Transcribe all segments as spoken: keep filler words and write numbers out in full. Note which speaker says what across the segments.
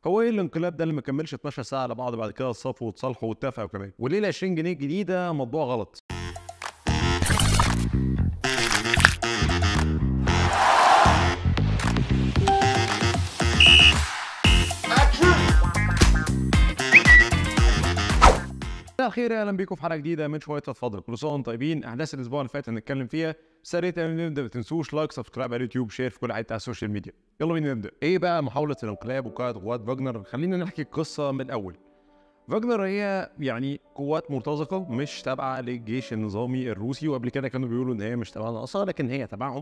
Speaker 1: هو ايه الانقلاب ده اللي ما كملش اتناشر ساعه على بعض بعد كده اتصافوا وتصالحوا واتفقوا كمان؟ وليه ال عشرين جنيه الجديده موضوع غلط؟ مساء الخير، اهلا بيكم في حلقه جديده من شويه اتفضل. كل سنه وانتم طيبين. احداث الاسبوع اللي فات هنتكلم فيها، بس يا ريت قبل ما نبدا ما تنسوش لايك، سبسكرايب على اليوتيوب، شير في كل حته على السوشيال ميديا. يلا بينا نبدا. ايه بقى محاوله الانقلاب وقائد قوات فاجنر؟ خلينا نحكي القصه من الاول. فاجنر هي يعني قوات مرتزقه مش تابعه للجيش النظامي الروسي، وقبل كده كانوا بيقولوا ان هي مش تبعنا اصلا، لكن هي تبعهم.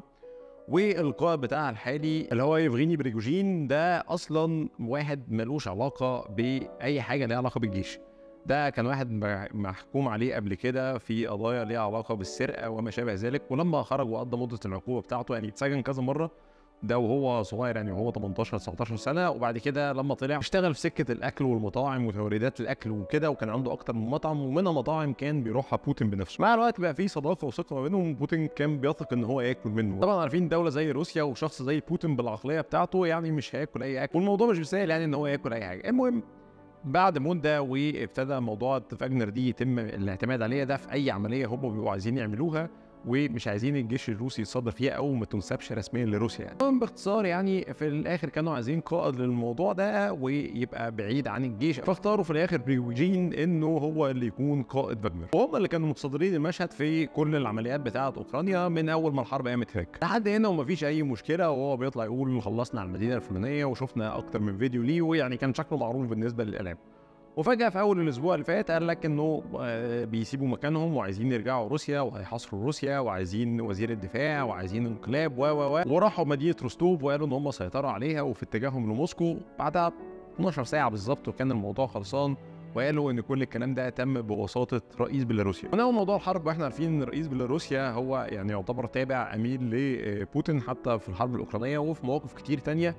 Speaker 1: والقائد بتاعها الحالي اللي هو يفغيني بريجوجين ده اصلا واحد ملوش علاقه باي حاجه ليها علاقه بالجيش. ده كان واحد محكوم عليه قبل كده في قضايا ليها علاقه بالسرقه وما شابه ذلك، ولما خرج وقضى مده العقوبه بتاعته يعني اتسجن كذا مره، ده وهو صغير يعني وهو تمنتاشر تسعتاشر سنه. وبعد كده لما طلع اشتغل في سكه الاكل والمطاعم وتوريدات الاكل وكده، وكان عنده اكتر من مطعم، ومنها مطاعم كان بيروحها بوتين بنفسه. مع الوقت بقى في صداقه وثقه ما بينهم، بوتين كان بيثق ان هو ياكل منه. طبعا عارفين دوله زي روسيا وشخص زي بوتين بالعقليه بتاعته يعني مش هياكل اي اكل، والموضوع مش سهل يعني ان هو ياكل اي حاجه. المهم بعد مده وابتدى موضوع فاجنر دي يتم الاعتماد عليها، ده في اي عمليه هم بيبقوا عايزين يعملوها ومش عايزين الجيش الروسي يتصدر فيها او ما تنسبش رسميا لروسيا. يعني المهم باختصار يعني في الاخر كانوا عايزين قائد للموضوع ده ويبقى بعيد عن الجيش، فاختاروا في الاخر بريجوجين انه هو اللي يكون قائد فاجنر، وهم اللي كانوا متصدرين المشهد في كل العمليات بتاعه اوكرانيا من اول ما الحرب قامت هناك لحد هنا، ومفيش اي مشكله. وهو بيطلع يقول خلصنا على المدينه الفلانيه وشفنا اكتر من فيديو ليه، ويعني كان شكله معروف بالنسبه للاعلام. وفجأة في أول الأسبوع اللي فات قال لك إنه بيسيبوا مكانهم وعايزين يرجعوا روسيا وهيحاصروا روسيا وعايزين وزير الدفاع وعايزين انقلاب و و و وراحوا مدينة روستوف وقالوا إن هم سيطروا عليها وفي اتجاههم لموسكو. بعدها اتناشر ساعة بالظبط وكان الموضوع خلصان، وقالوا ان كل الكلام ده تم بوساطه رئيس بيلاروسيا. من اول موضوع الحرب واحنا عارفين ان رئيس بيلاروسيا هو يعني يعتبر تابع امين لبوتين حتى في الحرب الاوكرانيه وفي مواقف كتير تانية.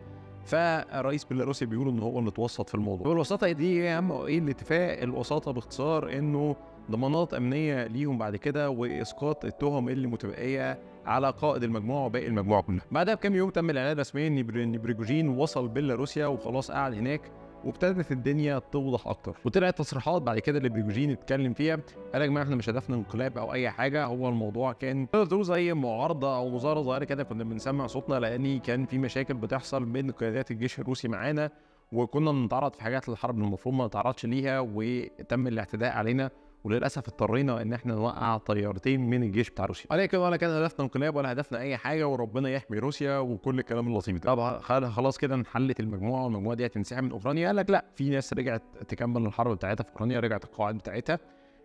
Speaker 1: فرئيس بيلاروسيا بيقولوا ان هو اللي اتوسط في الموضوع. والوساطه دي ايه اهم ايه الاتفاق؟ الوساطه باختصار انه ضمانات امنيه ليهم بعد كده واسقاط التهم اللي متبقيه على قائد المجموعه وباقي المجموعه كلها. بعدها بكام يوم تم الاعلان رسميا ان بريجوجين وصل بيلاروسيا وخلاص قاعد هناك، وابتدت الدنيا توضح اكتر. وطلعت تصريحات بعد كده اللي بريجوجين اتكلم فيها، قال يا جماعه احنا مش هدفنا انقلاب او اي حاجه، هو الموضوع كان تقدر تقول زي معارضه او مظاهره صغيره كده، كنا بنسمع صوتنا لان كان في مشاكل بتحصل بين قيادات الجيش الروسي معانا، وكنا بنتعرض في حاجات الحرب المفروض ما نتعرضش ليها، وتم الاعتداء علينا، وللاسف اضطرينا ان احنا نوقع طيارتين من الجيش بتاع روسيا. ولكن ولا كان هدفنا انقلاب ولا هدفنا اي حاجه، وربنا يحمي روسيا وكل الكلام اللطيف ده. طبعا خلاص كده انحلت المجموعه والمجموعه دي هتنسحب من اوكرانيا. قال لك لا، في ناس رجعت تكمل الحرب بتاعتها في اوكرانيا، رجعت القواعد بتاعتها.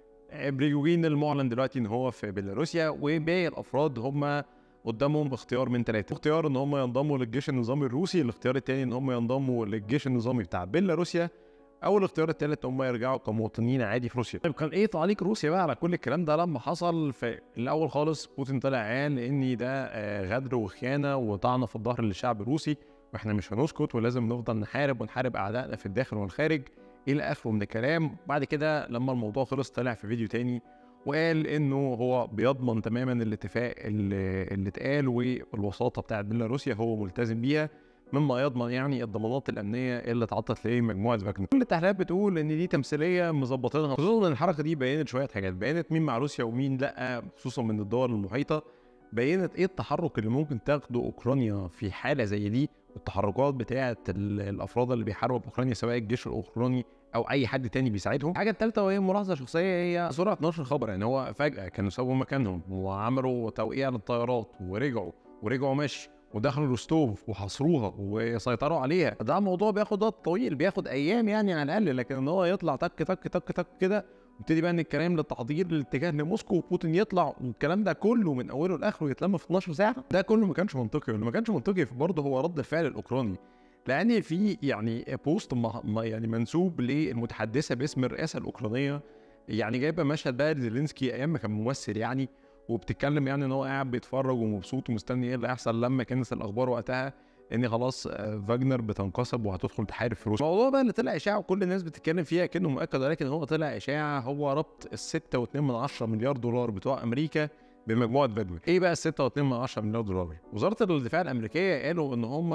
Speaker 1: بريجوجين المعلن دلوقتي ان هو في بيلاروسيا، وباقي الافراد هم قدامهم اختيار من ثلاثه. اختيار ان هم ينضموا للجيش النظامي الروسي، الاختيار الثاني ان هم ينضموا للجيش النظامي بتاع بيلاروسيا، او الاختيار الثالث هم يرجعوا كمواطنين عادي في روسيا. طيب كان ايه تعليق روسيا بقى على كل الكلام ده لما حصل؟ في الاول خالص بوتين طلع قال ان ده غدر وخيانه وطعنه في الظهر للشعب الروسي، واحنا مش هنسكت ولازم نفضل نحارب ونحارب اعدائنا في الداخل والخارج الى اخره من الكلام. بعد كده لما الموضوع خلص طلع في فيديو تاني وقال انه هو بيضمن تماما الاتفاق اللي, اللي اتقال والوساطه بتاعت بيلاروسيا هو ملتزم بيها، مما يضمن يعني الضمانات الامنيه اللي اتعطت لمجموعه فاجنر. كل التحليلات بتقول ان دي تمثيليه مظبطينها، خصوصا ان الحركه دي بينت شويه حاجات، بينت مين مع روسيا ومين لا، خصوصا من الدول المحيطه، بينت ايه التحرك اللي ممكن تاخده اوكرانيا في حاله زي دي، والتحركات بتاعه الافراد اللي بيحاربوا باوكرانيا سواء الجيش الاوكراني او اي حد تاني بيساعدهم. الحاجه الثالثه وهي ملاحظه شخصيه، هي سرعه نشر الخبر. يعني هو فجاه كانوا سابوا مكانهم وعملوا توقيع للطيارات ورجعوا ورجعوا ماشي ودخلوا روستوف وحاصروها وسيطروا عليها. ده موضوع بياخد وقت طويل، بياخد ايام يعني على الاقل، لكن ان هو يطلع تك تك تك تك كده ويبتدي بقى ان الكلام للتحضير للاتجاه لموسكو وبوتين يطلع والكلام ده كله من اوله لاخره يتلم في اتناشر ساعه، ده كله ما كانش منطقي. واللي ما كانش منطقي برضه هو رد الفعل الاوكراني، لان في يعني بوست ما يعني منسوب للمتحدثه باسم الرئاسه الاوكرانيه، يعني جايبه مشهد بقى زيلينسكي ايام ما كان ممثل يعني، وبتتكلم يعني ان هو قاعد بيتفرج ومبسوط ومستني ايه اللي هيحصل لما كانت الاخبار وقتها ان خلاص فاجنر بتنقسم وهتدخل تحارب في روسيا. الموضوع بقى اللي طلع اشاعه وكل الناس بتتكلم فيها كانه مؤكد، ولكن هو طلع اشاعه، هو ربط ال ستة واتنين من عشرة مليار دولار بتوع امريكا بمجموعه فاجنر. ايه بقى ال ستة واتنين من عشرة مليار دولار؟ وزاره الدفاع الامريكيه قالوا ان هم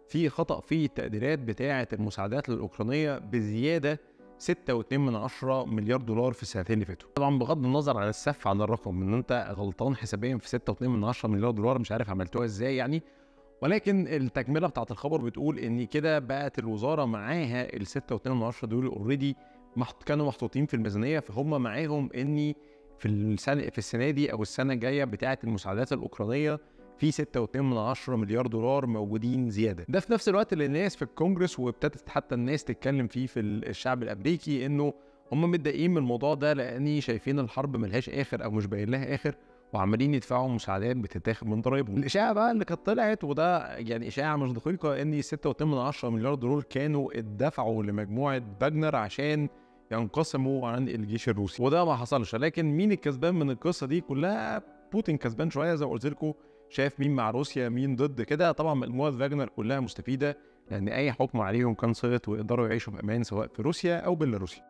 Speaker 1: في خطأ في التقديرات بتاعة المساعدات للأوكرانية بزيادة ستة واتنين من عشرة مليار دولار في السنتين اللي فاتوا. طبعا بغض النظر عن السف عن الرقم ان انت غلطان حسابيا في ستة واتنين من عشرة مليار دولار، مش عارف عملتوها ازاي يعني، ولكن التكمله بتاعت الخبر بتقول ان كده بقت الوزاره معاها ال ستة واتنين من عشرة دول اوريدي محط كانوا محطوطين في الميزانيه، فهم معاهم ان في السنه في السنه دي او السنه الجايه بتاعه المساعدات الاوكرانيه في ستة واتنين من عشرة مليار دولار موجودين زياده. ده في نفس الوقت اللي الناس في الكونجرس وابتدت حتى الناس تتكلم فيه في الشعب الامريكي انه هم متضايقين من الموضوع ده لاني شايفين الحرب ملهاش اخر او مش باين لها اخر، وعمالين يدفعوا مساعدات بتتاخد من ضرايبهم. الاشاعه بقى اللي كانت طلعت، وده يعني اشاعه مش دقيقه، ان ستة واتنين من عشرة مليار دولار كانوا اتدفعوا لمجموعه باجنر عشان ينقسموا عن الجيش الروسي، وده ما حصلش. لكن مين الكسبان من القصه دي كلها؟ بوتين كسبان شويه زي ما قلت لكم، شايف مين مع روسيا مين ضد كده. طبعا مجموعه فاجنر كلها مستفيده لان اي حكم عليهم كان سقط ويقدروا يعيشوا بامان سواء في روسيا او بيلاروسيا.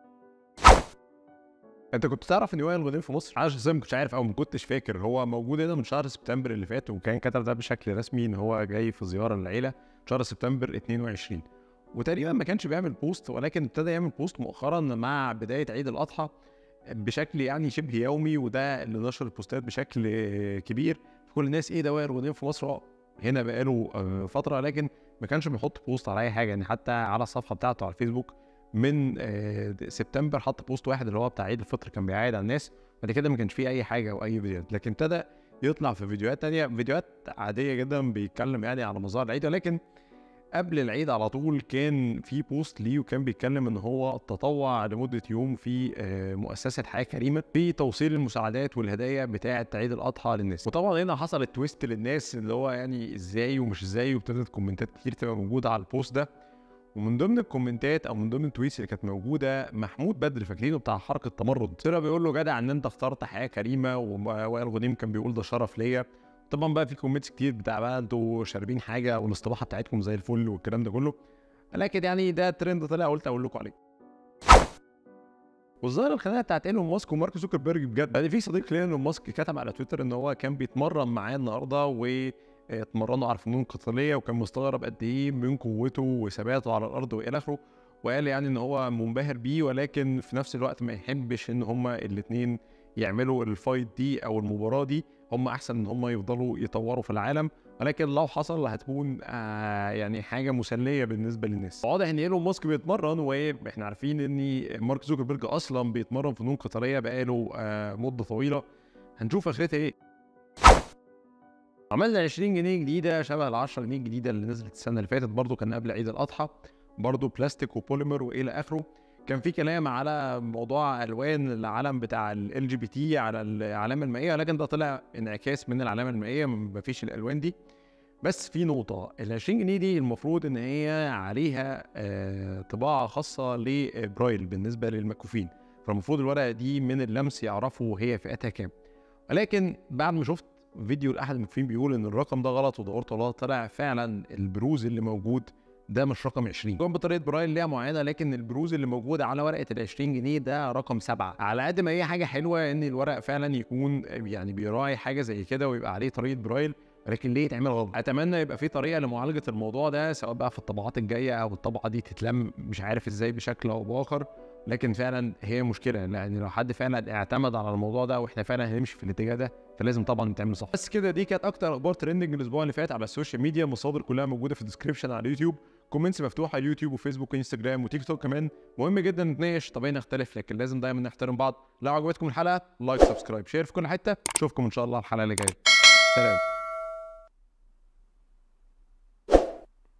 Speaker 1: انت كنت تعرف ان وائل غنيم في مصر؟ انا شخصيا ما كنتش عارف او ما كنتش فاكر. هو موجود هنا من شهر سبتمبر اللي فات، وكان كتب ده بشكل رسمي ان هو جاي في زياره للعيله شهر سبتمبر اتنين وعشرين، وتقريبا ما كانش بيعمل بوست، ولكن ابتدى يعمل بوست مؤخرا مع بدايه عيد الاضحى بشكل يعني شبه يومي، وده اللي نشر البوستات بشكل كبير. كل الناس ايه ده وائل غنيم في مصر؟ هنا بقاله فتره، لكن ما كانش بيحط بوست على اي حاجه يعني. حتى على الصفحه بتاعته على الفيسبوك من سبتمبر حط بوست واحد اللي هو بتاع عيد الفطر، كان بيعايد على الناس، بعد كده ما كانش فيه اي حاجه او اي فيديوهات. لكن ابتدى يطلع في فيديوهات تانية، فيديوهات عاديه جدا بيتكلم يعني على مظاهر العيد. ولكن قبل العيد على طول كان في بوست ليه وكان بيتكلم ان هو تطوع لمده يوم في مؤسسه حياه كريمه في توصيل المساعدات والهدايا بتاعه عيد الاضحى للناس. وطبعا هنا حصل التويست للناس اللي هو يعني ازاي ومش ازاي، وابتدت كومنتات كتير تبقى موجوده على البوست ده. ومن ضمن الكومنتات او من ضمن التويتس اللي كانت موجوده محمود بدر، فاكرينه بتاع حركه تمرد، طلع بيقول له جدع ان انت اخترت حياه كريمه، ووائل غنيم كان بيقول ده شرف ليا. طبعا بقى في كومنتس كتير بتاع بقى انتوا شاربين حاجه والاستباحه بتاعتكم زي الفل والكلام ده كله، لكن يعني ده ترند طلع قلت اقول لكم عليه. والظاهر الخناقه بتاعت ايلون ماسك ومارك زوكربيرج بجد يعني. في صديق ليا ايلون ماسك كتب على تويتر ان هو كان بيتمرن معاه النهارده و اتمرنوا على فنون قتاليه، وكان مستغرب قد ايه من قوته وثباته على الارض والى اخره، وقال يعني ان هو منبهر بيه، ولكن في نفس الوقت ما يحبش ان هما الاثنين يعملوا الفايت دي او المباراه دي. هم احسن ان هم يفضلوا يطوروا في العالم، ولكن لو حصل هتكون آه يعني حاجه مسليه بالنسبه للناس. واضح ان ايلون ماسك بيتمرن، واحنا عارفين ان مارك زوكربيرج اصلا بيتمرن فنون قتاليه بقاله آه مده طويله. هنشوف اخرتها ايه. عملنا عشرين جنيه جديده شبه ال عشرة جنيه الجديده اللي نزلت السنه اللي فاتت، برضو كان قبل عيد الاضحى، برضو بلاستيك وبوليمر والى اخره. كان في كلام على موضوع الوان العلم بتاع ال جي بي تي على العلامه المائيه، لكن ده طلع انعكاس من العلامه المائيه، مفيش الالوان دي. بس في نقطه، ال عشرين جنيه دي المفروض ان هي عليها آه طباعه خاصه لبرايل بالنسبه للمكفوفين، فالمفروض الورقه دي من اللمس يعرفوا هي فئتها كام. ولكن بعد ما شفت فيديو لاحد المكفوفين بيقول ان الرقم ده غلط ودورت والله طلع فعلا البروز اللي موجود ده مش رقم عشرين. طبعا بطريقه برايل ليها معينه، لكن البروز اللي موجود على ورقه ال عشرين جنيه ده رقم سبعة. على قد ما هي حاجه حلوه ان الورق فعلا يكون يعني بيراعي حاجه زي كده ويبقى عليه طريقه برايل، ولكن ليه يتعمل غلط؟ اتمنى يبقى في طريقه لمعالجه الموضوع ده، سواء بقى في الطبعات الجايه او الطبعه دي تتلم مش عارف ازاي بشكل او باخر. لكن فعلا هي مشكله، لان لو حد فعلا اعتمد على الموضوع ده واحنا فعلا هنمشي في الاتجاه ده فلازم طبعا نتعمل صح. بس كده دي كانت اكتر اخبار ترندنج الاسبوع اللي فات على السوشيال ميديا. المصادر كلها موجوده في الديسكربشن على اليوتيوب، كومنتس مفتوحه على اليوتيوب وفيسبوك وانستجرام وتيك توك كمان. مهم جدا نتناقش، طبيعي نختلف، لكن لازم دايما نحترم بعض. لو عجبتكم الحلقه لايك سبسكرايب شير في كل حته. اشوفكم ان شاء الله الحلقه اللي جايه. سلام.